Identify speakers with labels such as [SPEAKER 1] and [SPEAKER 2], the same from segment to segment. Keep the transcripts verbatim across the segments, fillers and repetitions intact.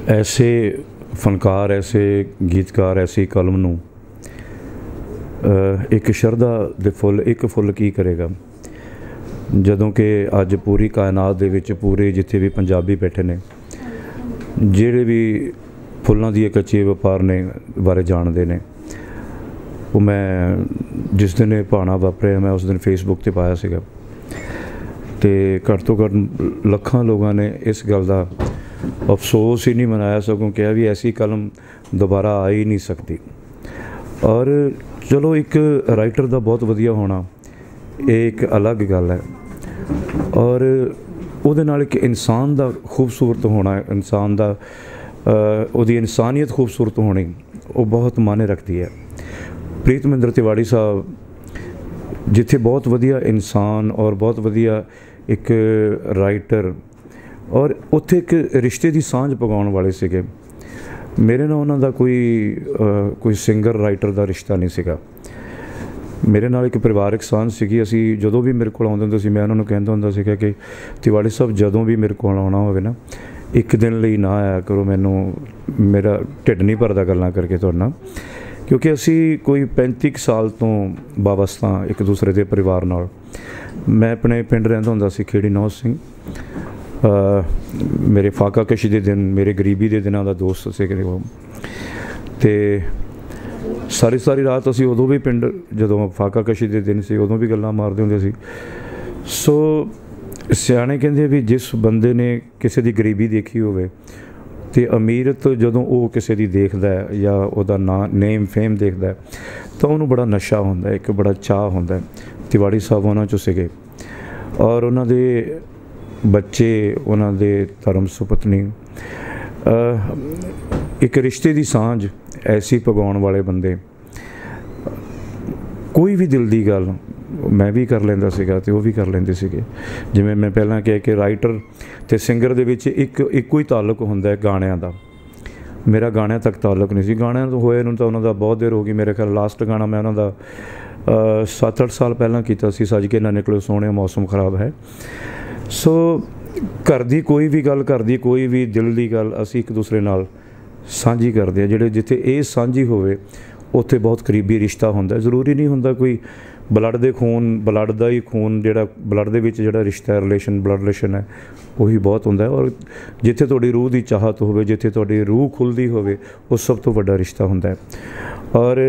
[SPEAKER 1] ऐसे फनकार, ऐसे गीतकार, ऐसी कलम नूं एक शरधा दे फुल एक फुल की करेगा जदों कि अज पूरी कायनात दे विच पूरे जिथे भी पंजाबी बैठे ने जिहड़े भी फुल्लां दी कच्चे व्यापार ने बारे जानते ने। वो मैं जिस दिन ये भाना वापरिया मैं उस दिन फेसबुक ते पाया सीगा ते घट तो घट लखां लोगों ने इस गल दा अफसोस ही नहीं मनाया, सगों कहा भी ऐसी कलम दोबारा आ ही नहीं सकती। और चलो एक राइटर का बहुत वधिया होना एक अलग गल है, और उहदे नाल एक इंसान का खूबसूरत होना, इंसान का उहदी इंसानियत खूबसूरत होनी वो बहुत मायने रखती है। प्रीत महिंदर तिवाड़ी साहब जिथे बहुत वधिया इंसान और बहुत वधिया एक राइटर और उत्थे एक रिश्ते की सांझ पगाउण वाले सीगे। मेरे नाल उन्हां दा कोई आ, कोई सिंगर राइटर का रिश्ता नहीं सीगा। मेरे नाल एक परिवारक सांझ सीगी। असी जदों भी मेरे कोल आउंदे हुंदे सी मैं उन्हां नूं कहंदा हुंदा सीगा कि तिवाड़ी साहब जदों भी मेरे कोल आउणा होवे ना एक दिन लई ना आया करो, मैनूं मेरा ढिड नहीं भरदा गल्लां करके तुहाडे नाल, क्योंकि असी कोई पैंती साल तो वाबस्ता एक दूसरे के परिवार नाल। मैं अपने पिंड रहिंदा हुंदा सी खेड़ी नौज सिंह। आ, मेरे फाका कशी के दिन, मेरे गरीबी के दिनों का दोस्त से वो तो सारी सारी रात असी उदों भी पिंड जदों फाका कशी के दिन से उदों भी गल्लां मारदे हुंदे सी। सो सियाणे कहंदे भी जिस बंदे ने किसी की गरीबी देखी होवे ते अमीरत जदों वो किसी की देखदा है या उहदा ना नेम फेम देखदा है तो उन्होंने बड़ा नशा होंदा है, एक बड़ा चाह होंदा है। तिवाड़ी साहब उन्हां चों सीगे और उन्हां दे बच्चे, उन्होंने धर्म सुपत्नी, एक रिश्ते की सांझ ऐसी पगाउण वाले बंदे। कोई भी दिल की गल मैं भी कर लैंदा सीगा ते वो भी कर लैंदे सीगे। जिवें मैं पहलां कहा कि राइटर ते सिंगर दे विच एक इक्को ही ताल्लुक हुंदा है गाणियां दा। मेरा गाणियां तक ताल्लुक नहीं सी। गाणियां तो होए नूं तां उन्हां दा बहुत देर हो गई। मेरे ख्याल लास्ट गाना मैं उन्हां दा सत्त अठ साल पहलां कीता सी, सज के ना निकलो सोहणे मौसम खराब है। सो घर दी कोई भी गल, घर दी कोई भी दिल की गल असी एक दूसरे नाल सांझी करते हैं। जिहड़े जिथे ये सांझी होवे उत्थे बहुत करीबी रिश्ता होंदा। जरूरी नहीं होंदा कोई ब्लड दे खून, ब्लड दा ही खून जिहड़ा ब्लड दे विच जिहड़ा रिश्ता है, रिलेशन ब्लड रिलेशन है वही बहुत होंदा है। और जिथे तुहाडी रूह की चाहत होवे, जिथे तुहाडी रूह खुलदी होवे वो सब तो वड्डा रिश्ता होंदा है। और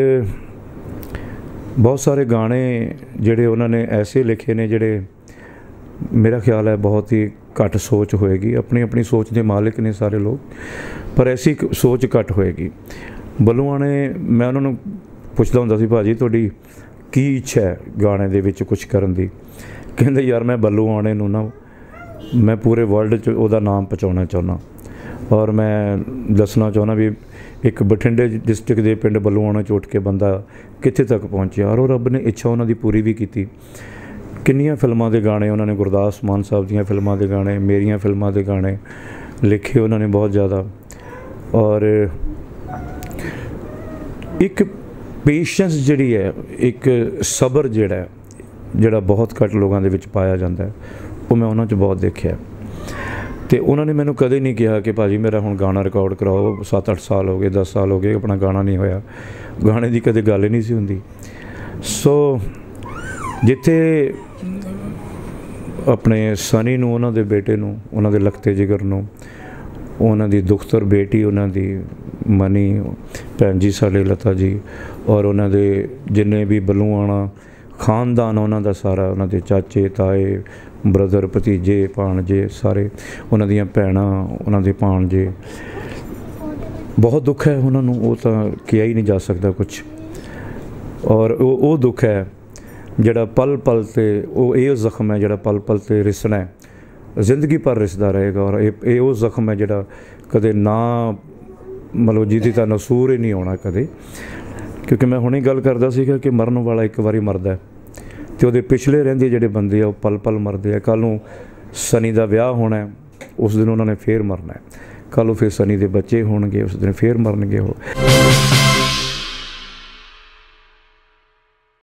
[SPEAKER 1] बहुत सारे गाने जिहड़े उन्होंने ऐसे लिखे ने जिहड़े मेरा ख्याल है बहुत ही घट सोच होएगी। अपनी अपनी सोच के मालिक ने सारे लोग, पर ऐसी सोच घट होएगी। बलूआ ने मैं उन्होंने पुछदा हुंदा सी भाजी तुहाडी की इच्छा है गाने दे विच कुछ करन दी। कहंदे यार मैं बल्लू आने नूं ना मैं पूरे वर्ल्ड च उहदा नाम पहुँचाना चाहुंदा। और मैं दसना चाहुंदा भी एक बठिंडे डिस्ट्रिक्ट के पिंड बल्लूआणा च उठ के बंदा कित्थे तक पहुँचिया और रब ने इच्छा उन्हां दी पूरी भी की। किन्नियां फिल्मां दे गाने उन्होंने, गुरदास मान साहब दीयां फिल्मां दे गाने, मेरियां फिल्मां दे गाने लिखे उन्होंने बहुत ज़्यादा। और एक पेशेंस जिहड़ी है, एक सबर जिहड़ा है जिहड़ा बहुत घट लोगों दे विच पाया जाता है वो मैं उन्हां च बहुत देखिया। तो उन्होंने मैनूं कदे नहीं कहा कि भाजी मेरा हुण गाना रिकॉर्ड कराओ, सत्त अठ साल हो गए, दस साल हो गए अपना गाना नहीं होया। गाने की कदे गल ही नहीं सी हुंदी। सो जिथे अपने सनी नूं, उन्हां दे बेटे नूं, उन्हां दे लखते जिगर नूं, उन्हां दी दुख्तर बेटी उन्हां दी मनी भैन जी साडे लता जी, और उन्हां दे जिन्ने भी बलूआणा खानदान उन्हां दा सारा, उन्हां दे चाचे ताए ब्रदर भतीजे भाणजे सारे, उन्हां दियां भैणां, उन्हां दे भाणजे, बहुत दुख है उन्हां नूं। वो तां किया ही नहीं जा सकता कुछ। और वो दुख है जिहड़ा पल पल ते वो ये जख्म है जिहड़ा पल पल ते रिसना है, जिंदगी पर रिसदा रहेगा। और ये वो जख्म है जिहड़ा कदे ना मतलब जिहदी तां नसूर ही नहीं आउणा कदे। क्योंकि मैं हुणे गल करदा सीगा कि मरन वाला एक बारी मरदा है ते उहदे पिछले रहिंदे जिहड़े बंदे आ वो पल पल मरदे आ। कल नूं सनी दा विआह होना है, उस दिन उन्होंने फिर मरना है। कल फिर सनी दे बच्चे होणगे, उस दिन फिर मरनगे वो।